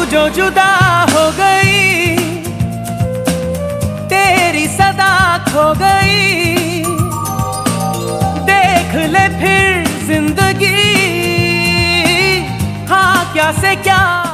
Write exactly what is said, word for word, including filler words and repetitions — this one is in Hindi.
जो जुदा हो गई, तेरी सदा खो गई, देख ले फिर जिंदगी, हाँ क्या से क्या।